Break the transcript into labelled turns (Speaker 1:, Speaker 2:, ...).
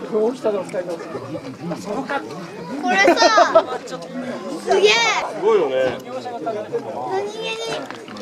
Speaker 1: 起きたの2人とも。そのか。
Speaker 2: これさ、すげえ。
Speaker 3: すごいよね。
Speaker 2: 何気に